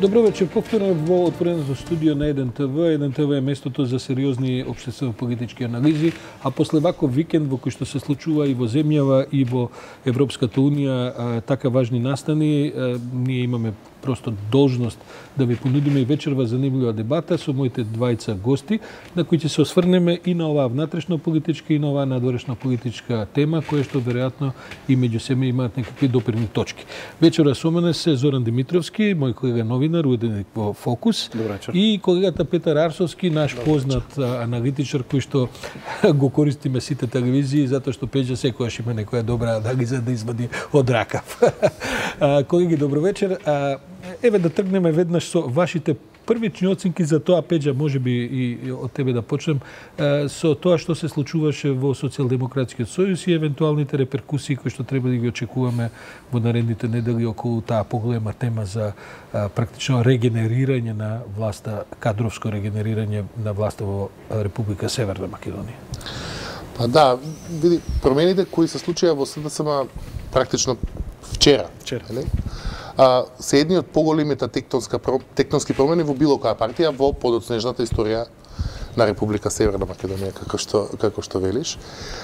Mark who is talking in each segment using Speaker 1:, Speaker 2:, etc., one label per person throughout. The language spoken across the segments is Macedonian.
Speaker 1: Добро вечер, повторно во отвореното студио на 1 ТВ. 1 ТВ е местото за сериозни општествено-политички анализи, а после ваков викенд во кој што се случува и во земјава и во Европската унија така важни настани, ние имаме просто должност да ви понудиме и вечерва занимлива дебата со моите двајца гости, на кои ќе се осврнеме и на оваа внатрешно политичка и на оваа надворешно политичка тема, која што веројатно и меѓу себе имаат некакви допирни точки. Вечера со мене се Зоран Димитровски, мој колега новинар, уредник во Фокус, и колегата Петар Арсовски, наш познат аналитичар кој што го користиме сите телевизии затоа што Пеџа секогаш има некоја добра анализа да извади од ракав. Колеги, добро вечер. Еве да тргнеме веднаш со вашите првични оценки за тоа, Пеџа, можеби и од тебе да почнем, со тоа што се случуваше во Социјалдемократскиот сојуз и евентуалните реперкусии кои што треба да ги очекуваме во наредните недели околу таа поголема тема за практично регенерирање на власта, кадровско регенерирање на власта во Република Северна Македонија.
Speaker 2: Па да, види, промените кои се случија во СДСМ практично вчера. Се едни од поголемите тектонски промени во било која партија во подоцнежната историја на Република Северна Македонија, како што велиш.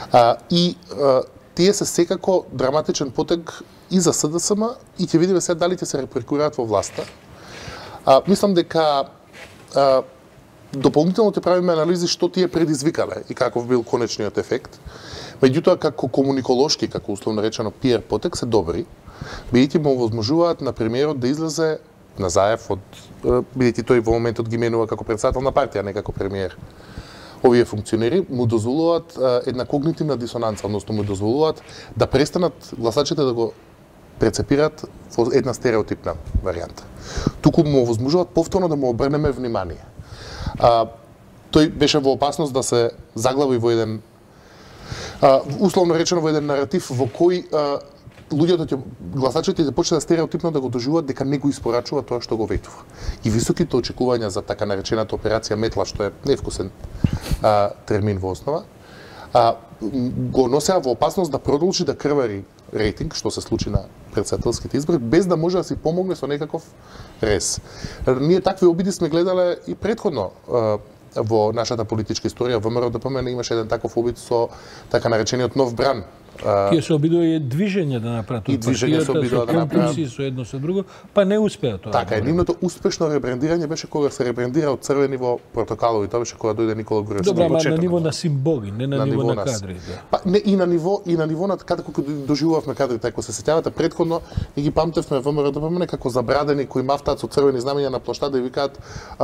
Speaker 2: Тие се секако драматичен потег и за СДСМ и ќе видиме сега дали ќе се реперкурираат во власта. Мислам дека дополнително ќе правиме анализи што тие предизвикале и каков бил конечниот ефект. Меѓутоа, како комуниколошки, како условно речено PR потек се добри, бидејќи му овозможуваат на премиерот да излезе на Заев бидејќи тој во моментот ги менува како председател на партија, не како премиер. Овие функционери му дозволуваат една когнитивна дисонанца, односно му дозволуваат да престанат гласачите да го прецепираат во една стереотипна варијанта. Туку му овозможуваат повторно да му обрнеме внимание. Тој беше во опасност да се заглави во еден условно речено во еден наратив во кој гласачите ќе почнат стереотипно да го доживуваат дека не го испорачува тоа што го ветува. И високите очекувања за така наречената операција Метла, што е невкусен термин во основа, го носеа во опасност да продолжи да крвари рейтинг, што се случи на председателските избори, без да може да си помогне со некаков рез. Ние такви обиди сме гледале и претходно во нашата политичка историја. ВМРО ДПМН имаше еден таков обид со така наречениот нов бран.
Speaker 1: Тие се обидува и движење да направат од партијата, со компромиси, со едно со друго, па не успеа тоа.
Speaker 2: Така е, нивното успешно ребрендирање беше кога се ребрендира од црвени во портокалови, тоа беше кога дојде Никола Груевски.
Speaker 1: Добра, ама на ниво на символи, не на ниво на кадри.
Speaker 2: Па не и на ниво на како доживувавме кадрите, ако се сеќавате претходно, и ги памтевме ВМРО ДПМН како забрадени кои мафтаат со црвени знамења на плоштада и викаат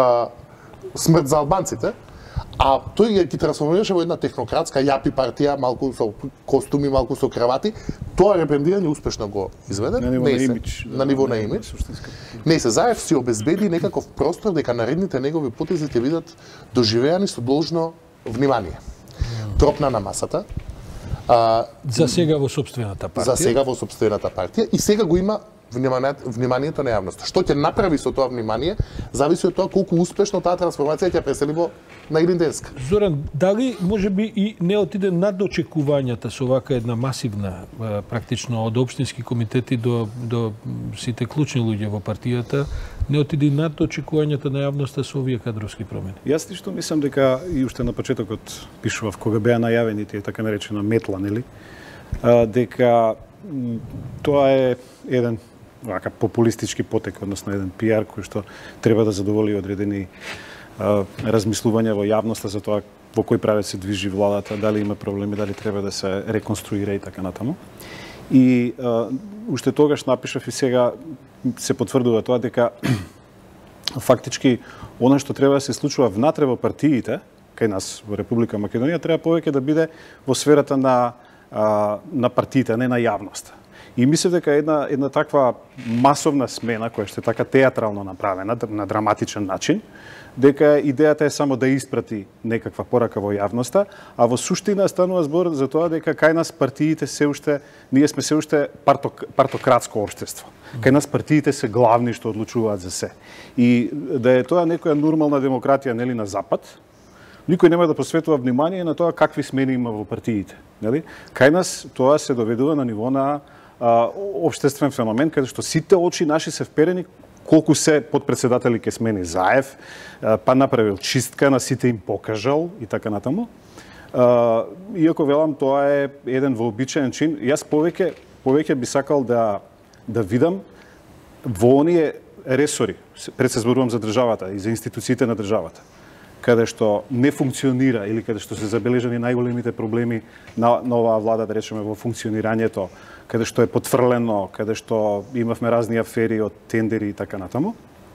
Speaker 2: смрт за албанците. А тој ги трансформираше во една технократска јапи партија, малку со костуми, малку со кравати. Тоа ребрендирање успешно го изведе.
Speaker 3: На ниво на имидж.
Speaker 2: На ниво на имидж. Не се Заев си обезбеди некаков простор дека наредните негови потези ќе бидат доживеани со должно внимание. Тропна на масата.
Speaker 1: За сега во сопствената партија.
Speaker 2: За сега во сопствената партија и сега го има вниманието на јавноста. Што ќе направи со тоа внимание, зависи од тоа колку успешно таа трансформација ќе пресели на Илинденска.
Speaker 1: Зоран, дали можеби и не отиде над очекувањата со вака една масивна, практично од општински комитети до сите клучни луѓе во партијата, не отиде над очекувањата на јавноста со овие кадровски промени?
Speaker 3: Јас лично мислам дека и уште на почетокот пишував кога беа најавени тие така наречена метла, нели? Дека тоа е еден вака популистички потек, односно еден пиар кој што треба да задоволи одредени размислувања во јавноста за тоа во кој правец се движи владата, дали има проблеми, дали треба да се реконструира и така натаму. И уште тогаш напишав и сега се потврдува тоа дека фактички она што треба да се случува внатре во партиите, кај нас во Република Македонија, треба повеќе да биде во сферата на партиите, не на јавноста. И мислев дека една таква масовна смена, која што е така театрално направена, на драматичен начин, дека идејата е само да испрати некаква порака во јавноста, а во суштина станува збор за тоа дека кај нас партиите ние сме се уште партократско општество. Кај нас партиите се главни што одлучуваат за се. И да е тоа некоја нормална демократија, нели, на запад, никој нема да посветува внимание на тоа какви смени има во партиите, нели? Кај нас тоа се доведува на ниво на општествен феномен, каде што сите очи наши се вперени колку се подпредседатели ќе смени Заев, па направил чистка на сите им покажал и така натаму. Иако велам тоа е еден вообичаен чин, јас повеќе би сакал да видам во оние ресори, пред се зборувам за државата и за институциите на државата, каде што не функционира или каде што се забележани најголемите проблеми на оваа влада, да речеме, во функционирањето, каде што е потфрлено, каде што имавме разни афери од тендери и така натаму,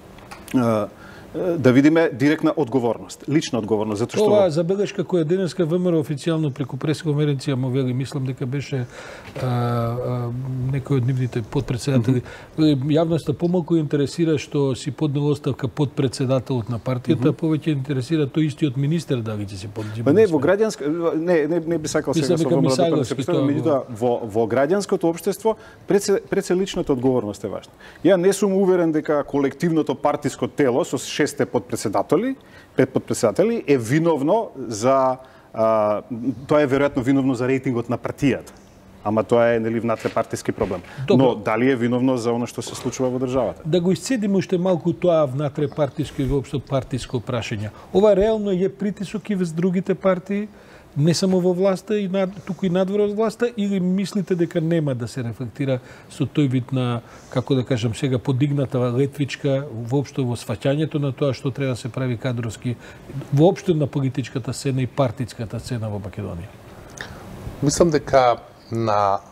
Speaker 3: да видиме директна одговорност, лична одговорност, затоа што
Speaker 1: оваа забелешка која денеска ВМРО официјално преку пресконференција му вели, мислам дека беше некој од нивните подпредседатели. Јавноста помалку интересира што си поднел оставка подпредседателот на партијата, повеќе интересира тој истиот министер дали ќе се поднел.
Speaker 3: Па не, во граѓанско не би сакал сега со ВМРО да се представам, меѓутоа во граѓанското општество пред се личната одговорност е важна. Ја не сум уверен дека колективното партиско тело со 6 подпредседатели, 5 подпредседатели е виновно за тоа е веројатно виновно за рейтингот на партијата. Ама тоа е нели внатре-партиски проблем. Добро. Но дали е виновно за она што се случува во државата?
Speaker 1: Да го исцедиме уште малку тоа внатре-партиско и воопшто партиско прашање. Ова реално е притисок и врз другите партии, не само во власта, туку и надвор од власта, или мислите дека нема да се рефлектира со тој вид на, како да кажам сега, подигната летвичка, воопшто во сваќањето на тоа што треба да се прави кадровски, воопшто на политичката сцена и партиската сцена во Македонија?
Speaker 2: Мислам дека на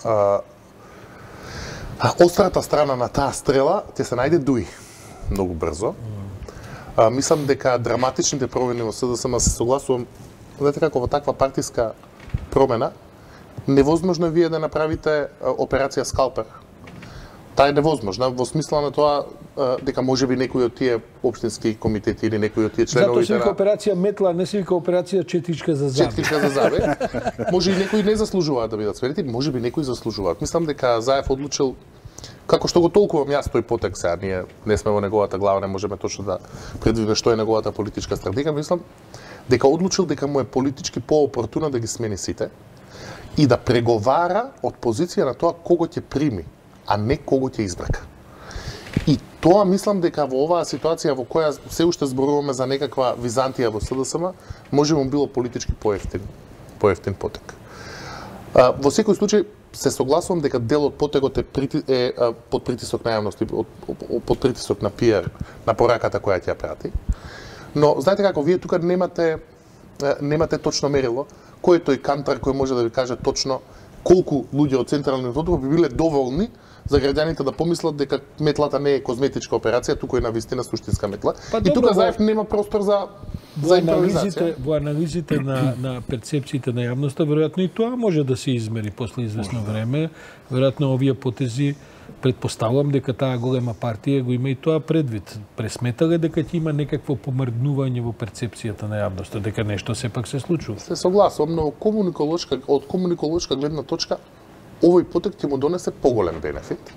Speaker 2: острата страна на таа стрела ќе се најде Дуи многу брзо. Мислам дека драматичните промени во СДСМ, се согласувам. Знаете како во таква партиска промена невозможно е вие да направите операција скалпер. Таа е невозможна во смисла на тоа дека можеби некои од тие општински комитети или некои од тие членови.
Speaker 1: Затоа се вика операција метла, не се вика операција четичка за забе.
Speaker 2: Четичка за забе. Може и некои не заслужуваат да бидат сменети, можеби некои заслужуваат. Мислам дека Заев одлучил, како што го толкувам јас тој потек сега, ние не сме во неговата глава, не можеме точно да предвидиме што е неговата политичка стратегија, мислам дека одлучил дека му е политички поопортуно да ги смени сите и да преговара од позиција на тоа кого ќе прими, а не кого ќе избрака. И тоа мислам дека во оваа ситуација во која се уште зборуваме за некаква Византија во СДСМ, може му било политички поевтин потек. Во секој случај се согласувам дека дел од потегот е под притисок на јавност, под притисок на пиар, на пораката која ќе ја прати. Но знаете како, вие тука немате точно мерило, кој е тој кантар кој може да ви каже точно колку луѓе од централниот одбор би биле доволни за граѓаните да помислат дека метлата не е козметичка операција, туку е навистина суштинска метла. И тука Заев нема простор за импровизација.
Speaker 1: Во анализите на перцепциите на јавноста, веројатно и тоа може да се измери после известно време. Веројатно овие потези, предпоставувам дека таа голема партија го има и тоа предвид. Пресметале дека ќе има некакво помрднување во перцепцијата на јавноста, дека нешто сепак се случува.
Speaker 2: Се согласувам, но од комуниколошка гледна точка овој потек ќе му донесе поголем бенефит.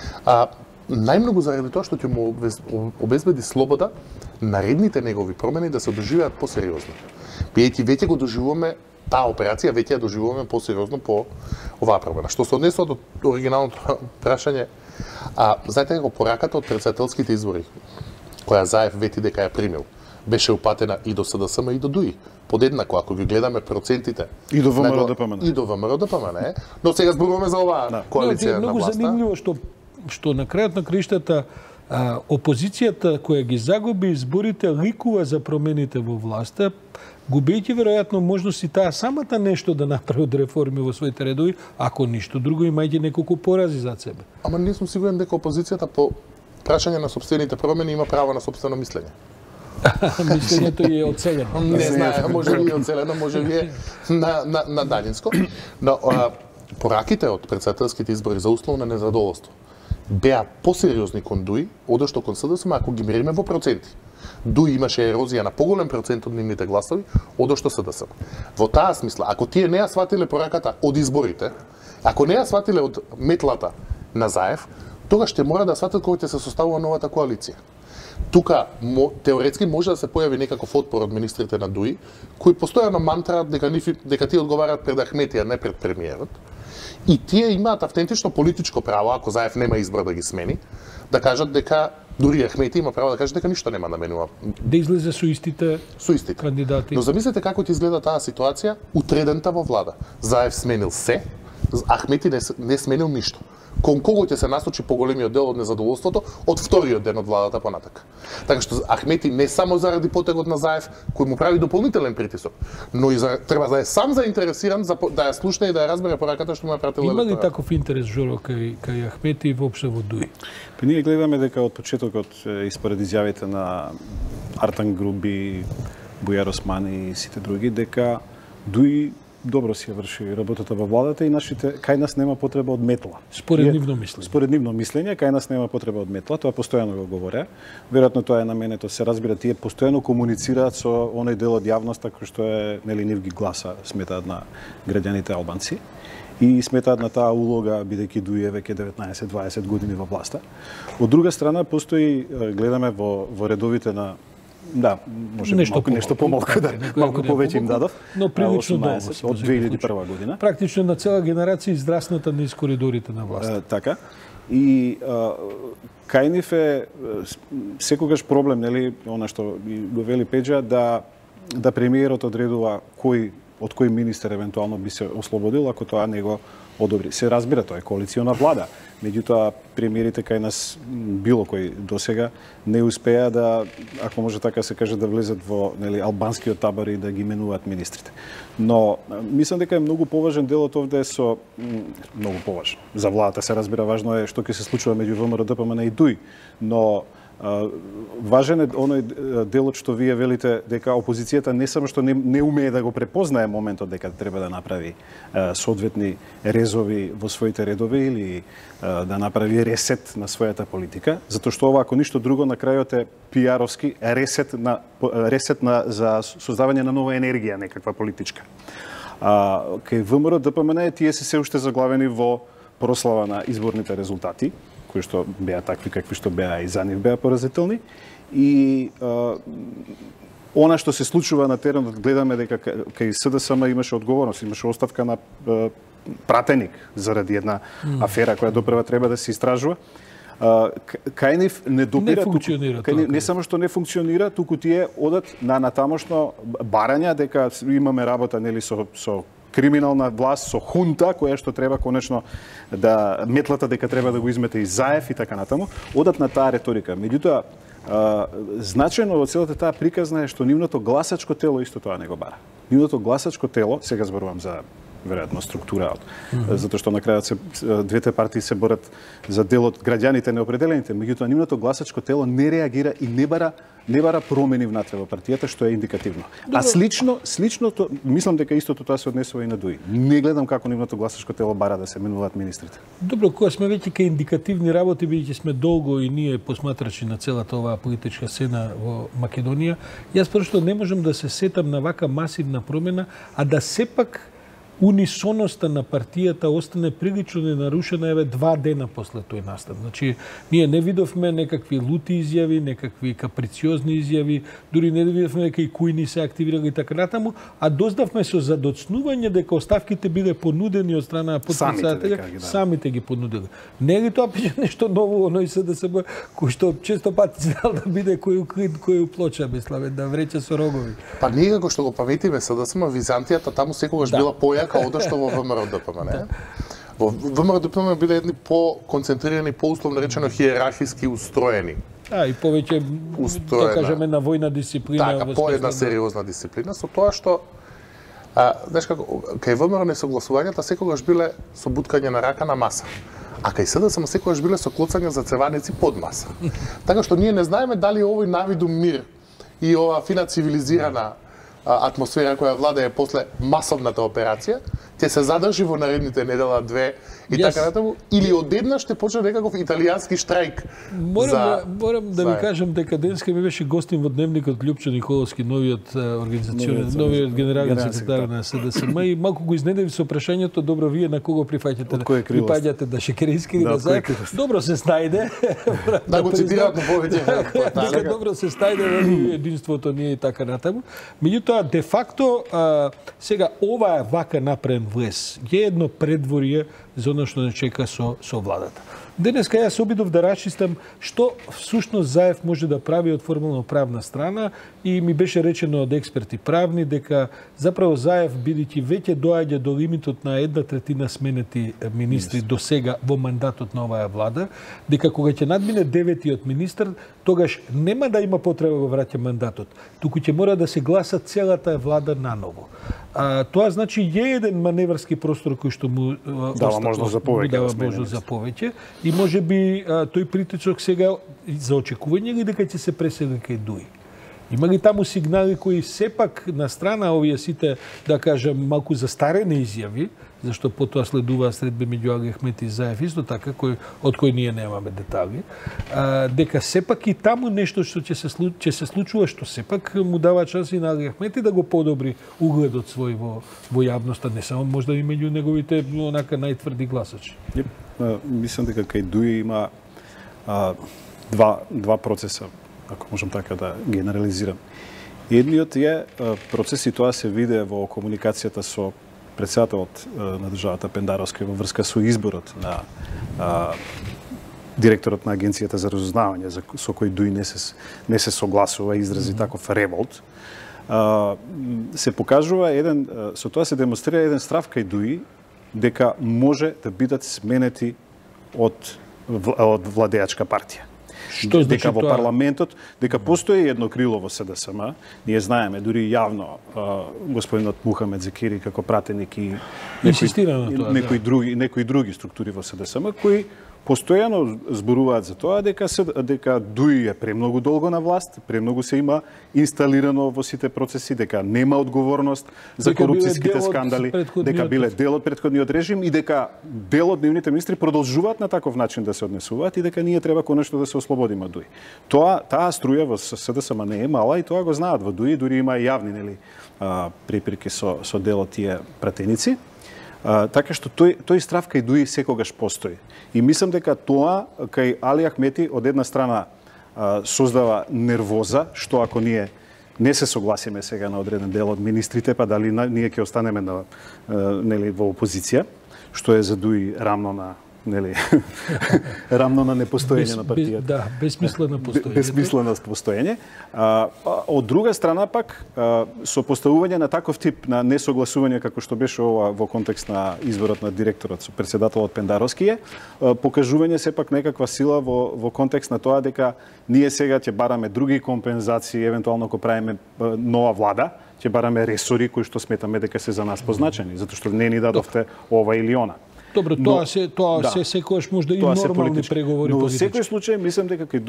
Speaker 2: Најмногу заради тоа што ќе му обезбеди слобода наредните негови промени да се доживеат посериозно. Бидејќи веќе го доживуваме таа операција, веќе ја доживуваме посериозно по оваа промена. Што се однесува до оригиналното прашање, знаете како пораката од претседателските избори, која Заев вети дека ја примил, беше упатена и до СДСМ и до ДУИ. Подеднако, ако ги гледаме процентите.
Speaker 3: И до ВМРО-ДПМН.
Speaker 2: И до ВМРО-ДПМН, но сега зборуваме за оваа коалиција на власта.
Speaker 1: Многу занимљиво што на крајот на криштата опозицијата која ги загуби изборите ликува за промените во власта, губејќи веројатно можност и таа самата нешто да направи од реформи во своите редови, ако ништо друго имајќи неколку порази зад себе.
Speaker 2: Ама не сум сигурен дека опозицијата по прашање на сопствените промени има право на сопствено мислење.
Speaker 1: Мислењето е оцелено.
Speaker 2: Не знае, може би е оцелено, може би е на далинско. Но пораките од претседателските избори за условно незадоволство беа посериозни кон ДУИ, одошто кон СДСМ, ако ги мериме во проценти. ДУИ имаше ерозија на поголем процент од нивните гласови, одошто СДСМ. Во таа смисла, ако тие не ја сватиле пораката од изборите, ако не ја сватиле од метлата на Заев, тогаш ќе мора да сватат кога ќе се составува новата коалиција. Тука теоретски може да се појави некаков отпор од министрите на ДУИ, кои постојано мантраат дека тие одговараат пред Ахметија, не пред премиерот. И тие имаат автентично политичко право, ако Заев нема избор да ги смени, да кажат дека Дури Ахмети има право да каже дека ништо нема да менува.
Speaker 1: Да излезе со истите кандидати.
Speaker 2: Но замислете како ќе изгледа таа ситуација утредента во влада. Заев сменил се, Ахмети не сменил ништо. Кон кого ќе се насочи поголемиот дел од незадоволството од вториот ден од владата понатака. Така што Ахмети не само заради потегот на Заев, кој му прави дополнителен притисок, но и треба да е сам заинтересиран да ја слушне и да ја разбере пораката што му ја пратил електорат.
Speaker 1: Има ли таков интерес, Жоро, кај Ахмети и воопшто во ДУИ?
Speaker 3: Ние гледаме дека од почетокот и според изјавите на Артан Груби, Бујар Османи и сите други, дека ДУИ добро си ја врши работата во владата и кај нас нема потреба од метла.
Speaker 1: Според нивно мислење.
Speaker 3: Според нивно мислење, кај нас нема потреба од метла, тоа постојано го говоре. Веројатно тоа е наменето, се разбира, тие постојано комуницираат со оној дел од јавноста кој што е нив ги гласа, сметаат на граѓаните албанци и сметаат на таа улога бидејќи ДУИ е веќе 19-20 години во власта. Од друга страна постои, гледаме во редовите на може нешто помалку, малку повеќе им дадов.
Speaker 1: Но прилично долго
Speaker 3: од 2001 година.
Speaker 1: Практично на цела генерација израсната низ коридорите на власт.
Speaker 3: Така. И кај нив е секогаш проблем, нели, она што го вели Пеџа, да премиерот одредува од кој министер евентуално би се ослободил ако тоа не го одобри. Се разбира, тоа е коалициона влада. Меѓутоа, премиерите кај нас, било кој досега, не успеа да, ако може така се каже, да влезат во албанскиот табор и да ги менуваат министрите. Но, мислам дека е многу поважен делот овде многу поважен. За владата се разбира, важно е што ќе се случува меѓу ВМРО, ДПМН и ДУИ. Но, важен е оној делот што вие велите дека опозицијата не само што не умее да го препознае моментот дека треба да направи соодветни резови во своите редови или да направи ресет на својата политика, затоа што ова ако ништо друго на крајот е пиаровски ресет за создавање на нова енергија некаква политичка. Кај ВМРО ДПМН тие се уште заглавени во прослава на изборните резултати, кои што беа такви какви што беа и за нив беа поразителни. И она што се случува на теренот, гледаме дека кај СДСМ имаше одговорност, имаше оставка на пратеник заради една афера која допрева треба да се истражува. Кај нив не допира, не само што не функционира, туку тие одат на тамошно барања дека имаме работа нели со криминална власт, со хунта, која што треба конечно да метлата дека треба да го измете и Заев и така натаму, одат на таа реторика. Меѓутоа, значајно во целата таа приказна е што нивното гласачко тело исто тоа не го бара. Нивното гласачко тело, сега зборувам за веројатно структура, затоа што на крајот двете партии се борат за делот граѓаните неопределените, меѓутоа нивното гласачко тело не реагира и не бара промени внатре во партијата, што е индикативно. А сличното, мислам дека истото тоа се однесува и на ДУИ. Не гледам како нивното гласачко тело бара да се менуваат министрите.
Speaker 1: Добро, кога сме веќе кај индикативни работи, бидејќи сме долго и ние посматрачи на целата оваа политичка сцена во Македонија, јас просто не можам да се сетам на вака масивна промена, а да сепак унисоноста на партијата остане прилично ненарушена еве 2 дена после тој настан. Значи, ние не видовме некакви лути изјави, некакви каприциозни изјави, дури не видовме дека и Кујни се активирали и така натаму, а дознавме со задоцнување дека оставките биле понудени од страна на потписателите, самите ги понудили. Не е ли тоа пише нешто ново оној СДСМ, кој што често пати знал да биде кој укрит, кој плоча, мислам, да врече со рогови.
Speaker 2: Па ние како што го паметиме СДСМ, Византијата таму секогаш била појака одошто во ВМРО ДПМН. Во ВМРО ДПМН биле едни по-концентрирани, по-условно речено хиерархиски устроени.
Speaker 1: И повеќе, да кажеме, на војна дисциплина.
Speaker 2: Така, по една сериозна дисциплина, со тоа што знаеш како, кај ВМРО несогласувањата секогаш биле со буткање на рака на маса. А кај СДСМ секогаш биле со клоцање за цеваници под маса. Така што ние не знаеме дали овој навиду мир и ова фина цивилизирана атмосфера која владее после масовната операција, ќе се задржи во наредните недела, 2 и така натаму, или одеднаш ќе почне некаков италијански штрајк.
Speaker 1: Морам да ви кажам дека денеска ми беше гостин во дневникот Љупчо Николовски, новиот генерален секретар на СДСМ, и малку го изненади со прашањето: добро, вие на кого припаѓате, да Шекерински или да Заев? Добро се снајде.
Speaker 2: Да го цитираат на повеќе.
Speaker 1: Добро се снајде единството ние и така натаму. Меѓутоа, де факто, сега ова вака напрен влез е едно предворие за оно што не чека со владата. Денеска јас обидов да расчистам што всушност Заев може да прави од формално правна страна и ми беше речено од експерти правни дека заправо Заев бидејќи веќе доаѓа до лимитот на 1/3 сменети министри до сега во мандатот на оваа влада, дека кога ќе надмине 9-тиот министр, тогаш нема да има потреба да враќа мандатот, туку ќе мора да се гласа целата влада наново. Тоа значи е еден маневрски простор кој што му
Speaker 3: дава можност за
Speaker 1: повеќе, и можеби тој притичок сега за очекување ли дека ќе се пресели кај Дуи. Има ли таму сигнали кои сепак на страна овие сите, да кажам, малку застарени изјави, зашто потоа следува средбе меѓу Али Ахмет и Заев исто така, од кој ние немаме детали, дека сепак и таму нешто што ќе се случува, што сепак му дава шанси на Али Ахмети да го подобри угледот свој во јавноста, не само можда и меѓу неговите онака најтврди гласачи.
Speaker 3: Мислам дека кај Дуи има два процеса, ако можам така да генерализирам. Едниот е процес, и тоа се виде во комуникацијата со председателот на државата Пендаровски во врска со изборот на директорот на Агенцијата за разузнавање, со кој Дуи не се согласува и изрази таков револт. Се покажува со тоа се демонстрира еден страв кај Дуи дека може да бидат сменети од владеачка партија.
Speaker 1: Што значи
Speaker 3: дека во парламентот, дека постои едно крило во СДСМ, ние знаеме дури јавно господинот Мухамед Зекири како пратеник и некои други структури во СДСМ кои постојано зборуваат за тоа дека Дуи е премногу долго на власт, премногу се има инсталирано во сите процеси, дека нема одговорност за корупцијските скандали, дека биле дел од претходниот режим и дека дел од нивните министри продолжуваат на таков начин да се однесуваат и дека ние треба конечно да се ослободиме од Дуи. Таа струја во СДСМ не е мала и тоа го знаат во Дуи, дури има и јавни препирки со дел од тие пратеници. Така што тој страв кај Дуи секогаш постои. И мислам дека тоа кај Али Ахмети од една страна создава нервоза, што ако ние не се согласиме сега на одреден дел од министрите, па дали ние ќе останеме во опозиција, што е за Дуи рамно на рамно на непостоење на партијата.
Speaker 1: Да, безсмислено постоење.
Speaker 3: Безсмислено постоење. Од друга страна пак, со поставување на таков тип на несогласување како што беше ова во контекст на изборот на директорот со председателот Пендаровски покажување сепак некаква сила во контекст на тоа дека ние сега ќе бараме други компензации, евентуално ако правиме нова влада, ќе бараме ресори кои што сметаме дека се за нас позначени, затоа што не ни дадовте ова или она.
Speaker 1: Добро, тоа се секогаш може да и нормални преговори.
Speaker 3: Но во секој случај мислам дека кај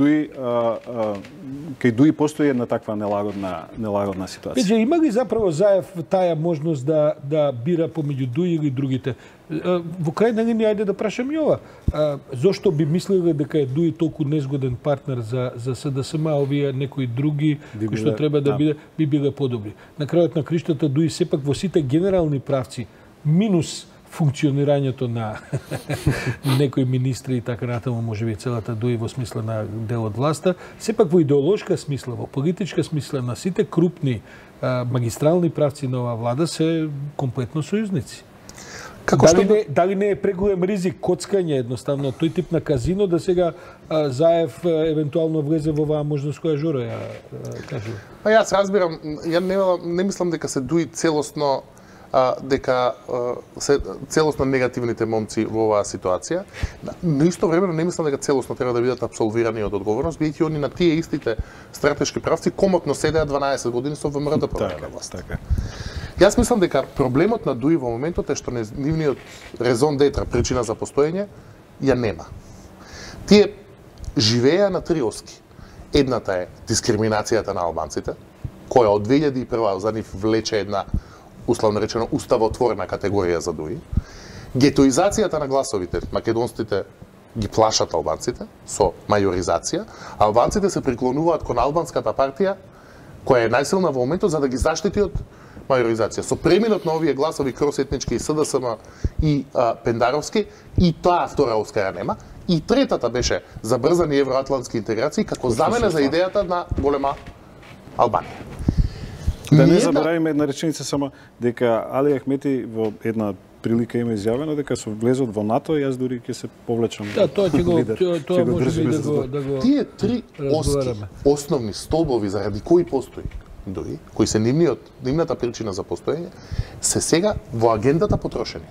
Speaker 3: Дуи постои една таква нелагодна ситуација.
Speaker 1: Веќе има ли заправо Заев таа можност да бира помеѓу Дуи или другите? Во крајна линија ајде да прашам и ова. Зошто би мислеле дека е Дуи толку незгоден партнер за СДСМ, а овие некои други кои што треба да би биле подобри? На крајот на криштата Дуи сепак во сите генерални правци минус функционирањето на некои министри и така натаму, можеби целата Дуи во смисла на дел од власта, сепак во идеолошка смисла, во политичка смисла на сите крупни магистрални правци на оваа влада се комплетно сојузници. Дали не е преголем ризик коцкање едноставно тој тип на казино да сега Заев евентуално влезе во оваа можност која Жоро ја кажува?
Speaker 2: Јас разбирам, ја не мислам дека се Дуи целосно целосно негативните момци во оваа ситуација. На исто време не мислам дека целосно треба да бидат апсолвирани од одговорност, бидејќи они на тие истите стратешки правци комотно седеа 12 години со ВМРО да промене власт. Јас мислам дека проблемот на Дуи во моментот е што нивниот резон детра, причина за постоење, ја нема. Тие живееа на три оски. Едната е дискриминацијата на албанците, која од 2001 за нив влече една условно речено уставотворена категорија за Дуи. Гетоизацијата на гласовите, македонците ги плашат албанците со мајоризација, албанците се приклонуваат кон албанската партија која е најсилна во моментот за да ги заштити од мајоризација. Со преминот на овие гласови кросетнички и СДСМ и Пендаровски и таа втора оска ја нема. И третата беше забрзани евроатлантски интеграции како замена за идејата на голема Албанија.
Speaker 3: Да не заборавиме една реченица само дека Али Ахмети во една прилика има изјавено дека со влезот во НАТО јас дури ќе се повлечам.
Speaker 1: Да, тоа ќе го
Speaker 3: лидер.
Speaker 1: тоа
Speaker 3: Ќе го
Speaker 1: може би
Speaker 3: држиме
Speaker 1: да го
Speaker 2: Тие три
Speaker 1: разговараме.
Speaker 2: основни столбови заради кои постои дуи, кои се нивната причина за постоење, се сега во агендата потрошени.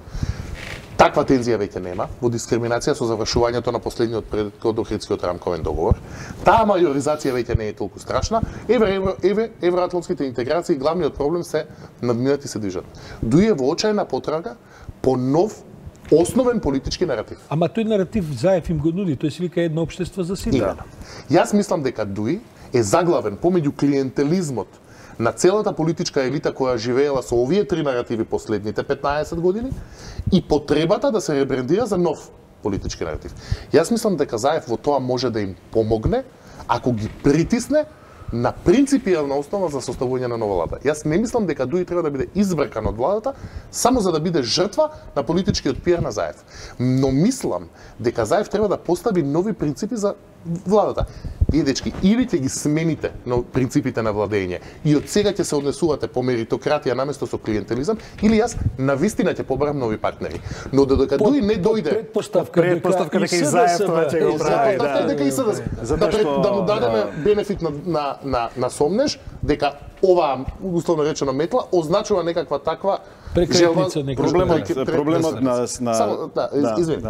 Speaker 2: Таква тензија веќе нема, во дискриминација со завршувањето на последниот предкод Охридскиот рамковен договор. Таа мајоризација веќе не е толку страшна. Евроатлантските интеграции главниот проблем се надминати се движат. Дуи е во очајна потрага по нов основен политички наратив.
Speaker 1: Ама тој наратив Заев им го нуди, тој се вика едно општество за сите.
Speaker 2: Именно. Јас мислам дека Дуи е заглавен помеѓу клиентелизмот на целата политичка елита која живеела со овие три наративи последните 15 години и потребата да се ребрендира за нов политички наратив. Јас мислам дека Заев во тоа може да им помогне ако ги притисне на принципијална основа за составување на нова влада. Јас не мислам дека Дуи треба да биде избркан од владата само за да биде жртва на политичкиот пиар на Заев. Но мислам дека Заев треба да постави нови принципи за владата. Вие дечки, или ќе ги смените на принципите на владење и од сега ќе се однесувате по меритократија наместо со клиентелизам, или јас навистина ќе побарам нови партнери. Но додека Дуи не дојде
Speaker 1: Предпоставка
Speaker 3: дека и Заев тоа ќе го прави,
Speaker 2: дека и СДС, да му дадеме бенефит на сомнеж дека оваа условно речено метла означува некаква таква
Speaker 1: прекретница,
Speaker 3: проблемот на
Speaker 2: извини.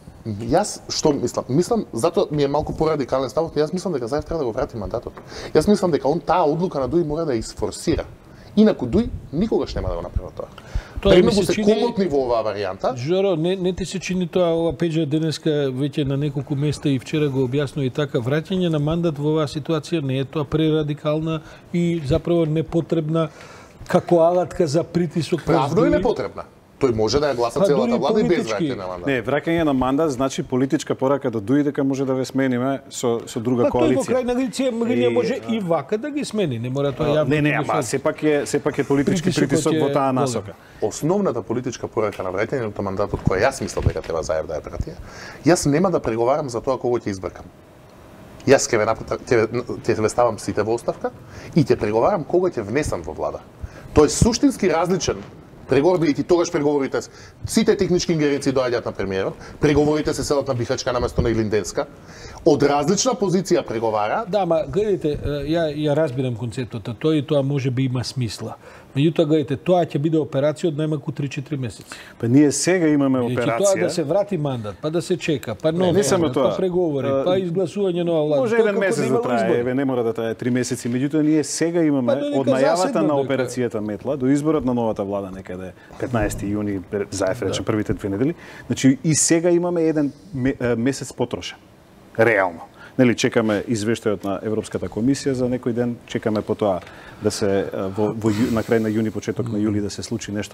Speaker 2: Јас што мислам? Мислам, затоа ми е малку порадикален ставот, јас мислам дека Заев треба да го врати мандатот. Јас мислам дека он таа одлука на Дуи мора да ја изфорсира. Инаку Дуи никогаш нема да го направи тоа. Премногу се комотни во оваа варијанта.
Speaker 1: Жоро, не ти се чини тоа, ова Пеџа денеска веќе на неколку места и вчера го објаснува и така, враќање на мандат во оваа ситуација не е тоа прерадикална и заправо непотребна како алатка за притисок.
Speaker 2: Правно е непотребна. Тој може да ја гласа целата влада и без враќање на мандат.
Speaker 3: Не, враќање на мандат значи политичка порака до Дуи дека може да ве смениме со друга коалиција.
Speaker 1: Тој во крајна лиција може и вака да ги смени, не мора тоа јавно.
Speaker 3: Не, ама сепак е политички притисок во таа насока.
Speaker 2: Основната политичка порака на враќањето на мандатот која јас мислам дека треба Заев да ја прати, јас нема да преговарам за тоа кого ќе избркам. Јас ќе ве ставам сите во оставка и ќе преговарам кога ќе внесам во влада. Тој е суштински различен преговор, бидејќи тогаш преговорите, сите технички ингеренции доаѓаат на премиерот, преговорите се селат на Бихачка наместо на Илинденска, од различна позиција преговара.
Speaker 1: Да, ма гледайте, ја разбирам концептот, тоа може би има смисла. Меѓутоа, гледайте, тоа ќе биде операција од најмалку 3-4 месеци.
Speaker 3: Па ние сега имаме операција.
Speaker 1: Тоа да се врати мандат, па да се чека, па нов мандат, па преговори, па изгласување нова влада.
Speaker 3: Може еден месец да трае, не мора да трае 3 месеци, меѓутоа ние сега имаме од најавата на операцијата Метла до изборот на новата влада некаде 15 јуни, Заев рече првите 2 недели. Значи и сега имаме еден месец потрошен. Реално. Нели чекаме извештајот на Европската комисија за некој ден, чекаме потоа да се на крај на јуни, почеток на јули да се случи нешто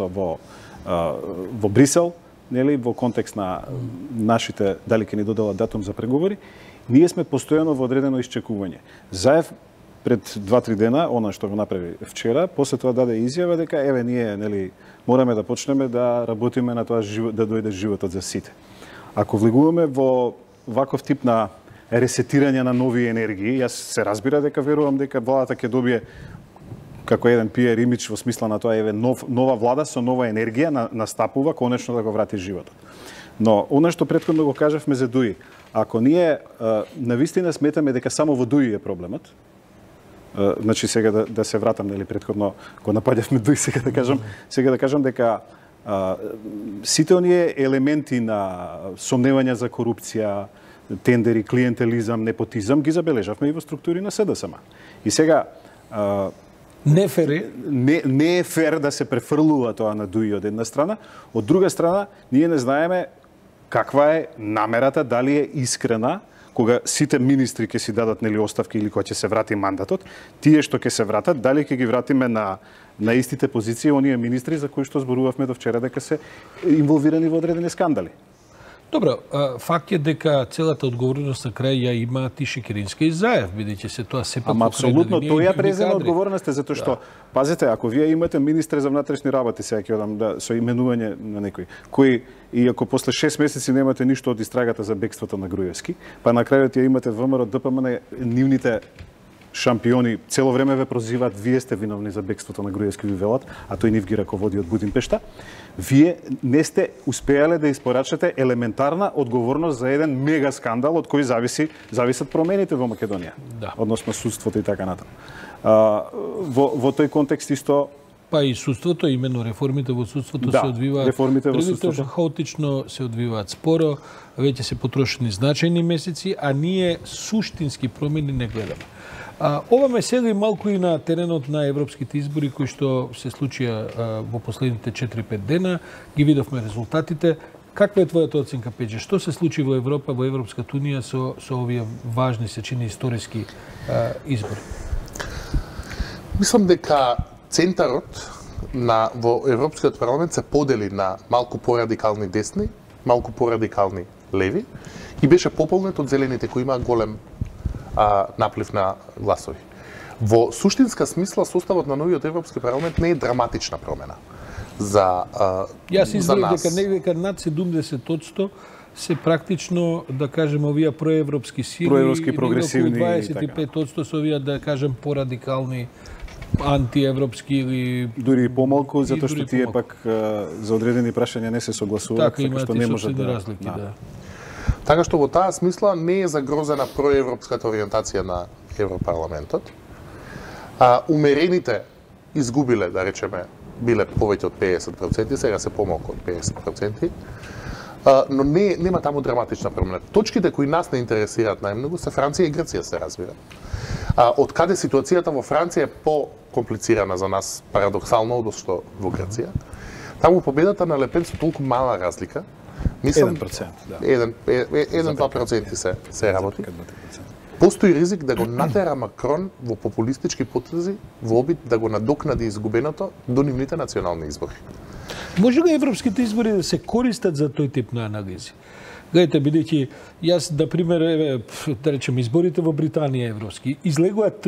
Speaker 3: во Брисел, нели во контекст на нашите дали ќе ни доделат датум за преговори. Ние сме постојано во одредено исчекување. Заев пред 2-3 дена, она што го направи вчера, после тоа даде изјава дека еве ние нели мораме да почнеме да работиме на тоа да дојде животот за сите. Ако влегуваме во ваков тип на ресетирање на нови енергии, јас се разбира дека верувам дека владата ќе добие како еден PR имидж во смисла на тоа еве нова влада со нова енергија настапува конечно да го врати животот. Но она што претходно го кажавме за Дуи, ако ние навистина сметаме дека само во Дуи е проблемот, значи сега да се вратам, нели претходно го напаѓавме Дуи, сега да кажам дека сите оние елементи на сомневања за корупција, тендери, клиентелизам, непотизам ги забележавме и во структури на СДСМ. И сега не е фер да се префрлува тоа на Дуи од една страна, од друга страна ние не знаеме каква е намерата, дали е искрена кога сите министри ќе си дадат нели оставки или кога ќе се врати мандатот, тие што ќе се вратат, дали ќе ги вратиме на истите позиции оние министри за кои што зборувавме до вчера дека се инволвирани во одредени скандали.
Speaker 1: Добро, факт е дека целата одговорност на крај ја има и Шекеринска и Заев, бидејќи се тоа сепак
Speaker 3: Ама апсолутно тој ја презема одговорноста затоа што пазете, ако вие имате министре за внатрешни работи, сега ќе одам со именување на некој, кој и ако после 6 месеци немате ништо од истрагата за бегството на Груевски, па на крајот ја имате ВМРО ДПМН нивните шампиони, цело време ве прозиваат, вие сте виновни за бегството на Груевски, ви велат, а тој нив ги раководи од Будимпешта. Вие не сте успеале да испорачате елементарна одговорност за еден мега скандал од кој зависат промените во Македонија, односно судството и така натаму. Во тој контекст исто
Speaker 1: па и судството, именно реформите во судството се одвиваат хаотично, се одвиваат споро, веќе се потрошени значајни месеци, а ние суштински промени не гледаме. Ова ме сели малку и на теренот на европските избори кои што се случија во последните 4-5 дена, ги видовме резултатите. Каква е твојата оценка, Пеџе? Што се случи во Европа, во Европската унија со овие важни, се чини историски избори?
Speaker 2: Мислам дека центарот во Европскиот парламент се подели на малку порадикални десни, малку порадикални леви и беше пополнет од зелените кои имаат голем наплив на гласови. Во суштинска смисла составот на новиот Европски парламент не е драматична промена за
Speaker 1: Јас изброив дека негде над 70% се практично, да кажем, овие проевропски сили,
Speaker 3: проевропски прогресивни,
Speaker 1: 25% се овие, да кажем, порадикални антиевропски или
Speaker 3: дури и помалку, затоа што тие пак за одредени прашања не се согласуваат,
Speaker 1: така што
Speaker 3: не може
Speaker 1: да разлики,
Speaker 2: Така што во таа смисла не е загрозена проевропската ориентација на Европарламентот. Умерените изгубиле, да речеме, биле повеќе од 50%, сега се помалку од 50%, но нема таму драматична промена. Точките кои нас не интересираат најмногу се Франција и Грција, се разбира. Од каде ситуацијата во Франција е по-комплицирана за нас, парадоксално, одошто во Грција. Таму победата на Ле Пен со толку мала разлика, мислам
Speaker 3: 1%, да.
Speaker 2: 1-2% се работи. Постои ризик да го натера Макрон во популистички потези во обид да го надокнади изгубеното до нивните национални избори.
Speaker 1: Може ли европските избори да се користат за тој тип на анализи? Гледате, бидејќи јас, да пример, да речем, изборите во Британија европски, излегуваат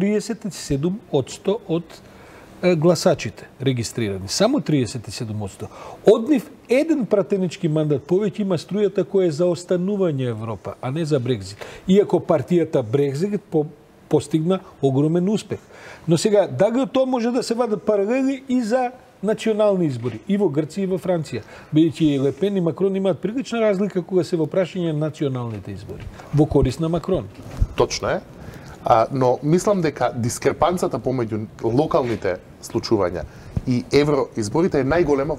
Speaker 1: 37% од гласачите регистрирани. Само 37%. Од нив еден пратенички мандат повеќе има струјата која е за останување Европа, а не за Брекзит. Иако партијата Брекзит постигна огромен успех. Но сега, дали тоа може да се вадат паралели и за национални избори, и во Грција и во Франција. Бидејќи Ле Пен и Макрон имаат прилична разлика кога се во прашање на националните избори, во корист на Макрон.
Speaker 2: Точно е. Но мислам дека дискрепанцата помеѓу локалните случувања и евроизборите е најголема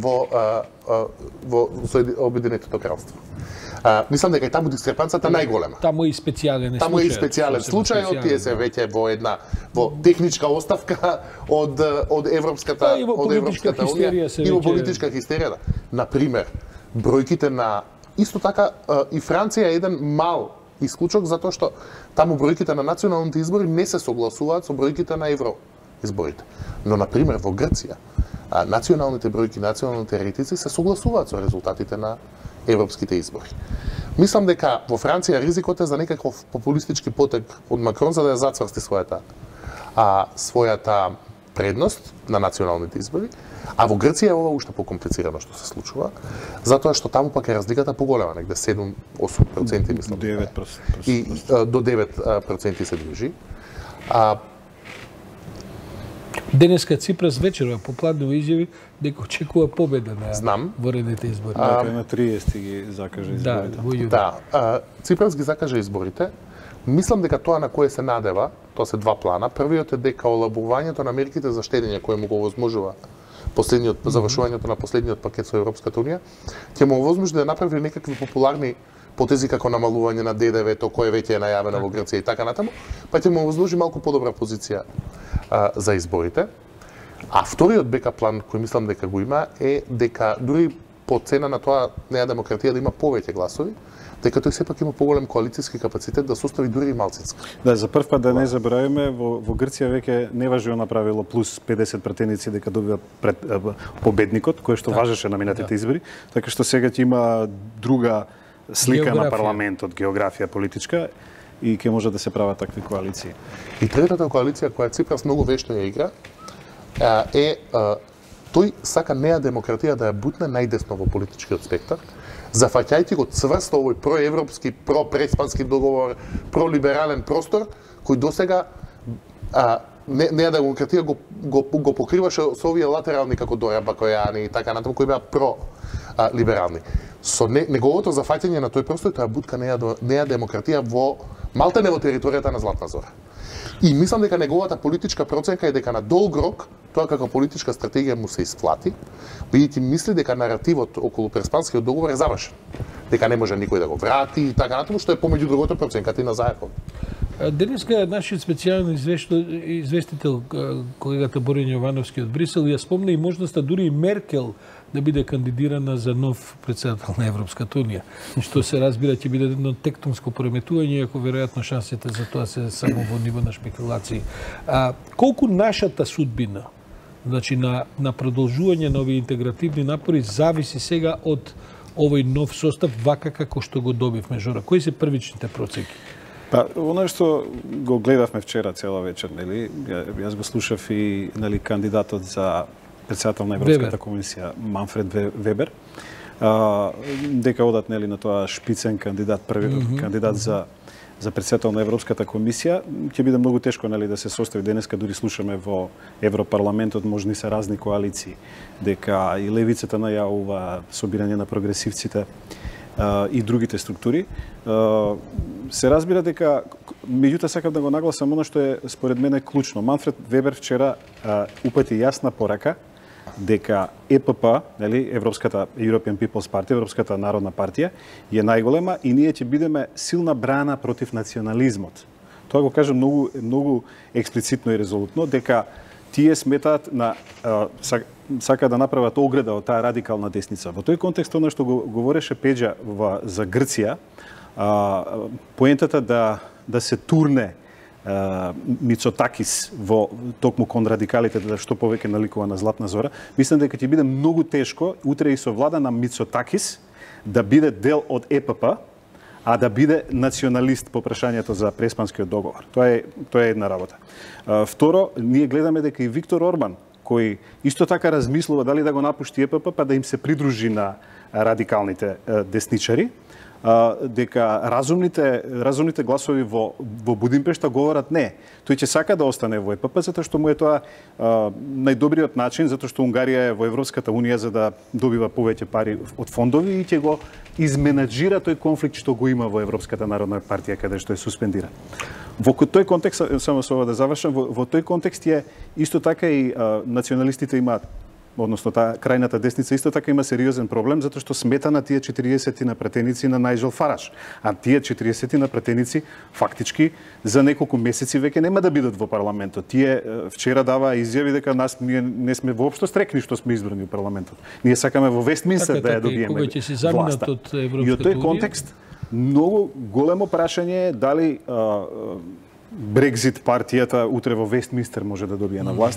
Speaker 2: во Обединетото кралство. Мислам дека и таму дискрепанцата најголема.
Speaker 1: Таму е и специјален случај.
Speaker 2: Таму е и специјален случај, тие се веќе во техничка оставка од Европската унија и во политичка хистерија. Например, бројките на исто така и Франција е еден мал исклучок затоа што таму бројките на националните избори не се согласуваат со бројките на евроизборите. Но на пример во Грција националните бројки, националните рейтици се согласуваат со резултатите на европските избори. Мислам дека во Франција ризикот е за некаков популистички потек од Макрон за да ја зацврсти својата предност на националните избори, а во Грција е ова уште покомплицирано што се случува, затоа што таму пак е разликата поголема, негде 7-8% мислам.
Speaker 3: 9%.
Speaker 2: И до 9% се движи.
Speaker 1: Денеска Ципрас вечерва попладнува изјави дека очекува победа на воредните избори.
Speaker 3: На 30 ги закаже изборите.
Speaker 2: Ципрас ги закаже изборите. Мислам дека тоа на кое се надева, тоа се два плана. Првиот е дека олабувањето на мерките за штедење кој му го овозможува завршувањето на последниот пакет со Европската унија, ќе му овозможи да направи некакви популарни потези како намалување на ДДВ-то кое веќе е најавено во Грција и така натаму, па ќе му овозможи малку подобра позиција за изборите. А вториот бека план кој мислам дека го има е дека дури по цена на тоа неа демократија да има повеќе гласови, дека тој сепак има поголем коалицијски капацитет да состави дури и малцинска.
Speaker 3: Да, за прв пат да не забравиме, во Грција веќе неважно направило плюс 50 пратеници дека добива победникот, кој што важеше на минатите избори, така што сега ќе има друга слика на парламентот, географија политичка и ќе може да се прават такви коалиции.
Speaker 2: И третата коалиција која Ципрас многу вешто ја игра е тој сака неа демократија да ја бутне најдесно во политичкиот спектар, зафаќајќи го цврсто овој проевропски, пропреспански договор, пролиберален простор, кој досега неа демократија го покриваше со овие латерални како Дора Бакојани и така натаму кои беа про-либерални. Со неговото зафаќање на тој простор, тоа бутка неа демократија во малтене во територијата на Златна Зора. И мислам дека неговата политичка проценка е дека на долг рок тоа како политичка стратегија му се исплати, бидејќи мисли дека наративот околу Преспанскиот договор е завршен, дека не може никој да го врати и така натаму, што е помеѓу другото проценката и на Зајаков.
Speaker 1: Денеска нашиот специјален известител, колегата Борин Јовановски од Брисел, ја спомна и можноста дури и Меркел да биде кандидирана за нов председател на Европската унија. Што се разбира ќе биде едно тектонско пореметување, иако веројатно шансите за тоа се само во ниво на шпекулации. Колку нашата судбина, значи на продолжување на овие интегративни напори, зависи сега од овој нов состав, вака како што го добивме, Жора? Кои се првичните процеки?
Speaker 3: Па, оно што го гледавме вчера цела вечер, нели? Јас го слушав и кандидатот за председател на Европската комисија Манфред Вебер, дека одат на тоа шпицен кандидат, први кандидат за председател на Европската комисија, ќе биде многу тешко да се состави. Денеска дури слушаме во Европарламентот можни се разни коалиции, дека и левицата најавува собирање на прогресивците и другите структури. Се разбира дека, меѓутоа сакам да го нагласам оно што е според мене клучно. Манфред Вебер вчера упати јасна порака дека ЕПП, Европската European People's Party, Европската народна партија, е најголема и ние ќе бидеме силна брана против национализмот. Тоа го кажа многу експлицитно и резолутно, дека тие сметаат сака да направат ограда од таа радикална десница. Во тој контекст, она што го говореше Пеџа за Грција, поентата да се турне Мицотакис во токму кон радикалите, да што повеќе наликува на Златна Зора, мислам дека ќе биде многу тешко утре и со влада на Мицотакис да биде дел од ЕПП, а да биде националист по прашањето за Преспанскиот договор. Тоа е една работа. Второ, ние гледаме дека и Виктор Орбан, кој исто така размислува дали да го напушти ЕПП, па да им се придружи на радикалните десничари, дека разумните гласови во Будимпешта говорат не. Тој ќе сака да остане во ЕПП, затоа што му е тоа најдобриот начин, затоа што Унгарија е во Европската унија за да добива повеќе пари од фондови и ќе го изменаџира тој конфликт што го има во Европската народна партија, каде што е суспендира. Во тој контекст, само со ова да завршам, во тој контекст е исто така и националистите имаат, односно таа крајната десница исто така има сериозен проблем, затоа што смета на тие 40 на пратеници на Најджел Фараш. А тие 40 на пратеници фактички за неколку месеци веќе нема да бидат во парламентот. Тие вчера дава изјави дека ние не сме воопшто стрекни што сме избрани во парламентот. Ние сакаме во Вестминстер да ја добиеме власта. И од тој контекст многу големо прашање е дали Брекзит партијата утре во Вестминстер може да добие на власт,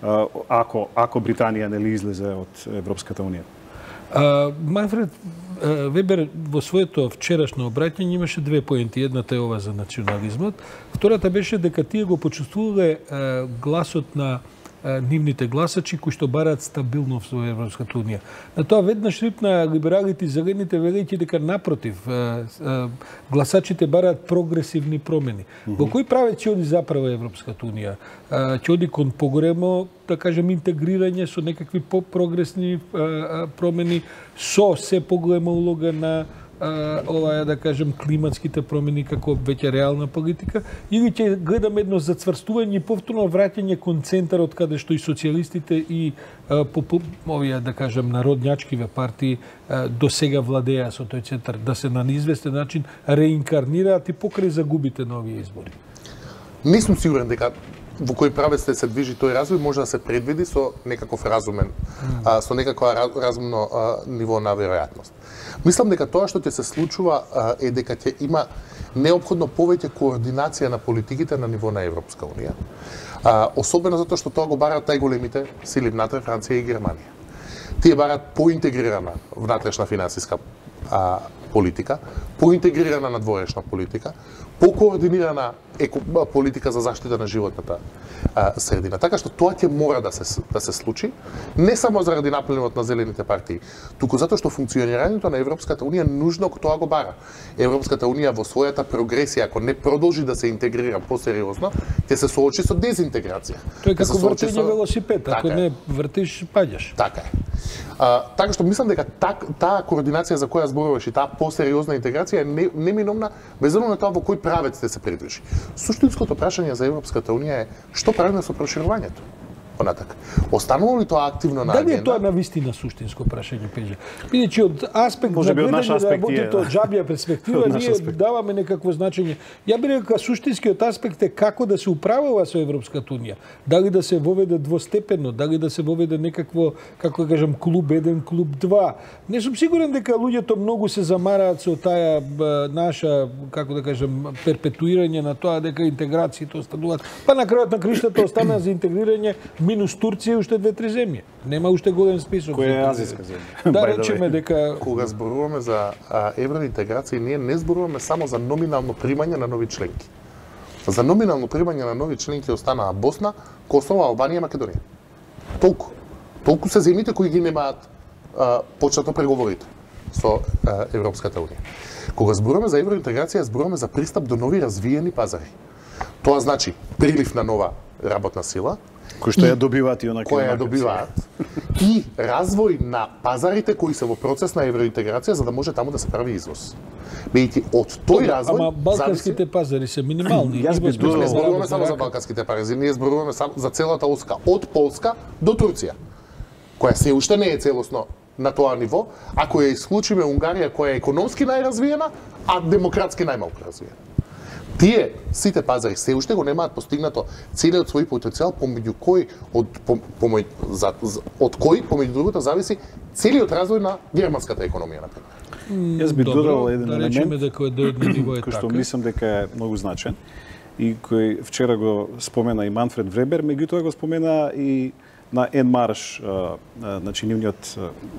Speaker 3: ако Британија не излезе од Европската унија.
Speaker 1: Манфред Вебер во своето вчерашно обраќање имаше две поенти. Едната е ова за национализмот, втората беше дека тие го почувствувале гласот на нивните гласачи кои што бараат стабилност во Европската унија. На тоа веднаш рипна либералите и зелените, велејќи дека напротив, гласачите бараат прогресивни промени. Во кој правец ќе оди заправо Европската унија? Ќе оди кон поголемо, да кажем, интегрирање со некакви прогресни промени, со се поголема улога на ова, да кажем, климатските промени како веќе реална политика, или ќе гледаме едно зацврстување и повторно враќање кон центарот каде што и социјалистите и овие, да кажем, народњачкиве партии до сега владеа со тој центар, да се на неизвестен начин реинкарнираат и покрај загубите на овие избори?
Speaker 2: Не сум сигурен дека во кој правец се движи тој развој може да се предвиди со некаков разумен, со некаква разумно ниво на веројатност. Мислам дека тоа што ќе се случува е дека ќе има неопходно повеќе координација на политиките на ниво на Европска унија. Особено затоа што тоа го бараат најголемите сили внатре, Франција и Германија. Тие бараат поинтегрирана внатрешна финансиска политика, поинтегрирана надворешна политика, покоординирана политика за заштита на животната средина. Така што тоа ќе мора да се случи, не само заради наплинот на зелените партии, туку затоа што функционирањето на Европската унија нужно тоа го бара. Европската унија во својата прогресија, ако не продолжи да се интегрира посериозно, ќе се соочи со дезинтеграција.
Speaker 1: Тоа е како вртење велосипед, ако не вртиш, паѓаш.
Speaker 2: Така е. Така што мислам дека таа координација за која зборуваш и таа посериозна интеграција е неминовна без оглед на тоа во кој правец се придвижи. Суштинското прашање за Европската унија е што правиме со проширувањето? Понатак. Останало ли тоа активно на агенда?
Speaker 1: Дали е тоа навистина суштинско прашање, Пеје? Бидејќи од аспект на гледање на работите од џабија перспектива, ние даваме некакво значење. Ја би рекол суштинскиот аспект е како да се управува со Европската унија. Дали да се воведе двостепено, дали да се воведе некакво, како да кажам, клуб 1, клуб 2. Не сум сигурен дека луѓето многу се замараат со таа наша, како да кажам, перпетуирање на тоа дека интеграциите остануваат. Па на крајот на криштата остана за интегрирање минус Турција уште 2-3 земји. Нема уште голем список.
Speaker 3: Која е азиска земја?
Speaker 1: Да речеме дека
Speaker 2: кога зборуваме за евроинтеграција, ние не зборуваме само за номинално примање на нови членки. За номинално примање на нови членки останаа Босна, Косово, Албанија, Македонија. Толку се земјите кои ги немаат почнато преговорите со Европската унија. Кога зборуваме за евроинтеграција, зборуваме за пристап до нови развиени пазари. Тоа значи прилив на нова работна сила,
Speaker 3: кој што ја добиваат и онака
Speaker 2: која ја добиваат, и развој на пазарите кои се во процес на евроинтеграција за да може таму да се прави извоз. Бидејќи од тој развој
Speaker 1: ама балканските пазари се минимални.
Speaker 3: Јас би
Speaker 2: не зборуваме само за балканските пазари, ние зборуваме само за целата оска од Полска до Турција, која се уште не е целосно на тоа ниво, ако ја исклучиме Унгарија која е економски најразвиена, а демократски најмалку развиена. Тие сите пазари се уште го немаат постигнато целиот свој потенцијал помеѓу кој од кој помеѓу другото зависи целиот развој на германската економија на пример.
Speaker 3: Јас би додал еден
Speaker 1: да речеме
Speaker 3: елемент
Speaker 1: дека до едно ниво е
Speaker 3: кој
Speaker 1: така.
Speaker 3: што мислам дека е многу значен и кој вчера го спомена и Манфред Вребер, меѓутоа го спомена и на Ен Марш, значи нивниот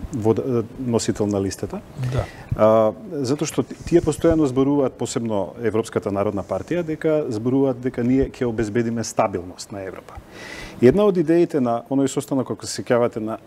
Speaker 3: носител на листата.
Speaker 1: Да.
Speaker 3: Затоа што тие постојано зборуваат, посебно Европската народна партија, дека зборуваат дека ние ќе обезбедиме стабилност на Европа. Една од идеите на оној состанок, ако се сеќавате на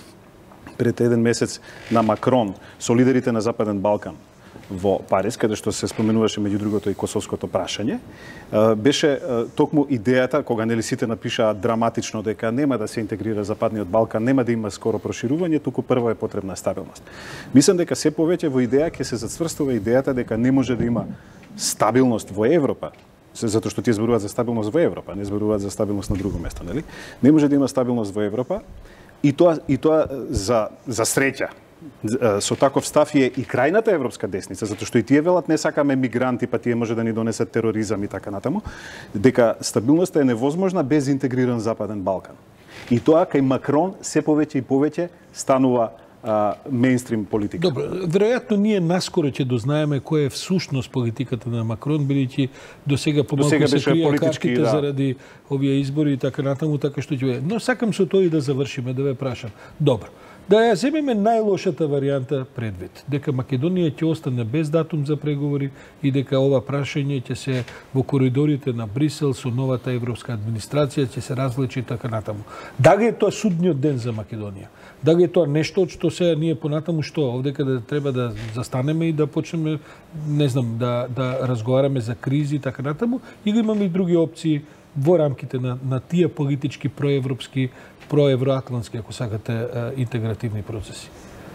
Speaker 3: пред еден месец на Макрон со лидерите на Западен Балкан во Париз, каде што се споменуваше меѓу другото и косовското прашање, беше токму идејата, кога нели сите напишаа драматично дека нема да се интегрира Западниот Балкан, нема да има скоро проширување, туку прво е потребна стабилност. Мислам дека се повеќе во идеја ќе се зацврстува идејата дека не може да има стабилност во Европа, затоа што тие зборуваат за стабилност во Европа, не зборуваат за стабилност на друго место, нели? Не може да има стабилност во Европа и тоа за среќа. Со таков став е и крајната европска десница, затоа што и тие велат не сакаме мигранти, па тие може да ни донесат тероризам и така натаму, дека стабилноста е невозможна без интегриран Западен Балкан. И тоа кај Макрон се повеќе и повеќе станува мејнстрим политика.
Speaker 1: Добро, веројатно ние наскоро ќе дознаеме која е всушност политиката на Макрон, бидејќи досега помалку се крија картите заради овие избори и така натаму, така што ќе. Но сакам со тоа и да завршиме, да ве прашам. Добро. Да ја земеме најлошата варијанта предвид, дека Македонија ќе остане без датум за преговори и дека ова прашање ќе се во коридорите на Брисел со новата европска администрација ќе се развлечи така натаму. Дали е тоа судниот ден за Македонија? Дали е тоа нешто од што сега ние понатаму што овде каде треба да застанеме и да почнеме, не знам, да разговараме за кризи и така натаму, или имаме и други опции во рамките на тие политички проевропски, проевроатлантски, ако сакате, интегративни процеси?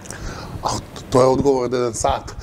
Speaker 2: Тоа е одговор од еден сат.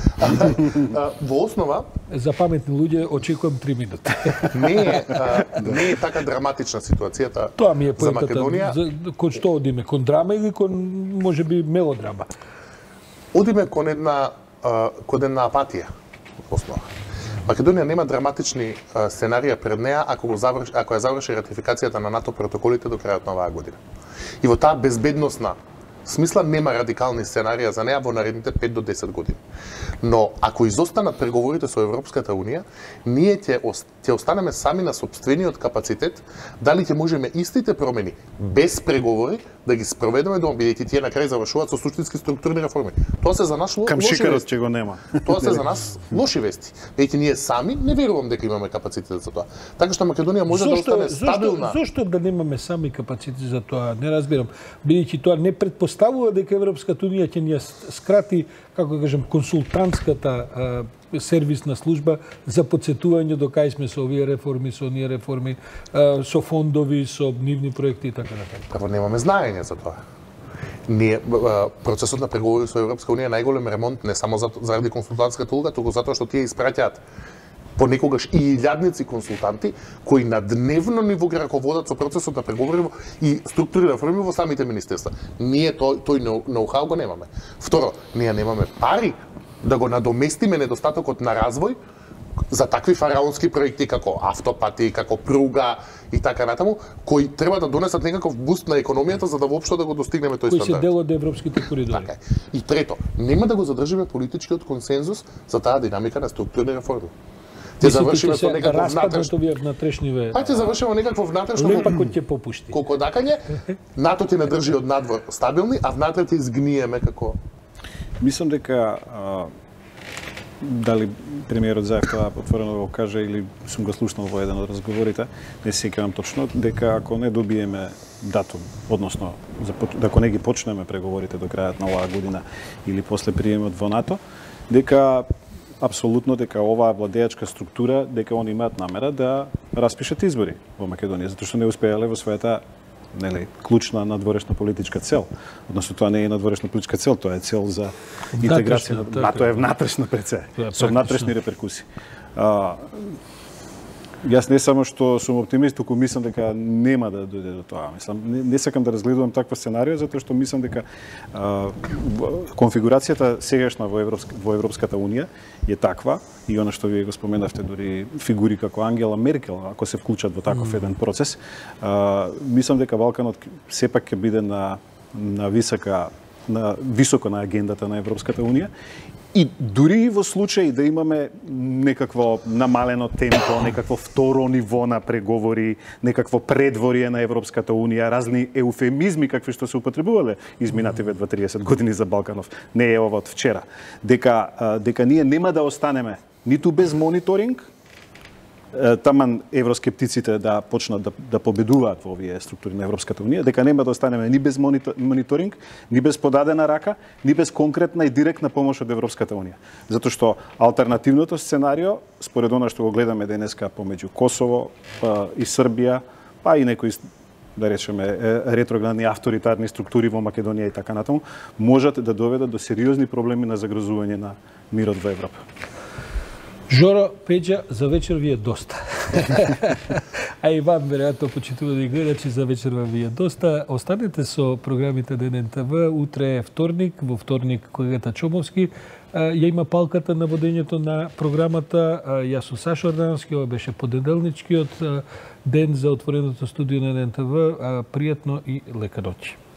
Speaker 2: Во основа...
Speaker 1: За паметни луѓе очекувам 3 минути.
Speaker 2: Не е така драматична ситуацијата
Speaker 1: тоа ми е
Speaker 2: за Македонија.
Speaker 1: Кон што одиме? Кон драма или кон, можеби, мелодрама?
Speaker 2: Одиме кон една апатија, основа. Македонија нема драматични сценарија пред неа ако ја заврши ратификацијата на НАТО протоколите до крајот на оваа година. И во таа безбедносна смисла нема радикални сценарија за неа во наредните 5 до 10 години. Но ако изостанат преговорите со Европската унија, ние ќе останеме сами на сопствениот капацитет дали ќе можеме истите промени без преговори да ги спроведеме до бидејќи тие на крај завршуваат со суштински структурни реформи. Тоа се за нас лоши вести.
Speaker 3: Ќе го нема.
Speaker 2: Тоа се за нас лоши вести. Бидејќи ние сами не верувам дека имаме капацитет за тоа. Така што Македонија може да остане стабилна.
Speaker 1: Зошто да немаме сами капацитет за тоа? Не разбирам. Бидејќи тоа не предпоставува дека Европската унија ќе ни скрати, како да кажем, консултантската сервисна служба за подсетување до кај сме со овие реформи, со оние реформи, со фондови, со нивни проекти и така натаму.
Speaker 2: Право немаме знаење за тоа. Ние процесот на преговори со Европска унија е најголем ремонт не само заради консултантската улога, туку затоа што тие испраќаат понекогаш и илјадници консултанти кои на дневно ниво ги раководат со процесот на преговори и структурни реформи во самите министерства. Ние тој ноу-хау го немаме. Второ, ние немаме пари да го надоместиме недостатокот на развој за такви фараонски проекти како автопати, како пруга и така натаму, кои треба да донесат некаков буст на економијата за да воопшто да го достигнеме тој стандард.
Speaker 1: Кои се дел од европските коридори.
Speaker 2: Така е. И трето, нема да го задржиме политичкиот консензус за таа динамика на структурни реформи. Ќе завршиме со некакво
Speaker 1: внатрешни.
Speaker 2: Па ќе завршиме некакво внатрешно.
Speaker 1: Олимпакот ќе попушти.
Speaker 2: Кокодакање, НАТО ќе не држи од надвор стабилни, а внатре ќе изгниеме како.
Speaker 3: Мислам дека дали премиерот Заев тоа отворено го каже или сум го слушнал во еден од разговорите, не се сеќавам точно, дека ако не добиеме датум, односно ако не ги почнеме преговорите до крајот на оваа година или после приемот во НАТО, дека апсолутно дека оваа владеачка структура, дека они имаат намера да распишат избори во Македонија, затоа што не успеале во својата клучна надворешна политичка цел. Односно тоа не е надворешна политичка цел, тоа е цел за интеграција. Тоа е внатрешна пред се, со внатрешни реперкусии. Јас не само што сум оптимист, туку мислам дека нема да дојде до тоа. Мислам, не сакам да разгледувам таква сценарија, затоа што мислам дека конфигурацијата сегашна во Европската унија е таква, и она што вие го споменавте, дури фигури како Ангела Меркел, ако се вклучат во таков еден процес, мислам дека Балканот сепак ќе биде високо на агендата на Европската унија. И дури во случај да имаме некакво намалено темпо, некакво второ ниво на преговори, некакво предворие на Европската унија, разни еуфемизми какви што се употребувале изминативе 20-30 години за Балканов, не е ова од вчера, дека ние нема да останеме ниту без мониторинг, таман евроскептиците да почнат да победуваат во овие структури на Европската унија, дека нема да останеме ни без мониторинг, ни без подадена рака, ни без конкретна и директна помош од Европската унија. Затоа што алтернативното сценарио, според она што го гледаме денеска помеѓу Косово и Србија, па и некои, да речеме, ретроградни авторитарни структури во Македонија и така натаму, можат да доведат до сериозни проблеми на загрозување на мирот во Европа.
Speaker 1: Жоро, Пеđа, за вечер ви е доста. А и вам, веројатно, почитувани гледачи, за вечер ви е доста. Останете со програмите на ННТВ. Утре е вторник, во вторник колегата Чомовски ја има палката на водењето на програмата. Јас сум Сашо Ардански, ова беше понеделничкиот ден за отвореното студио на ННТВ. Пријатно и лека ноќ.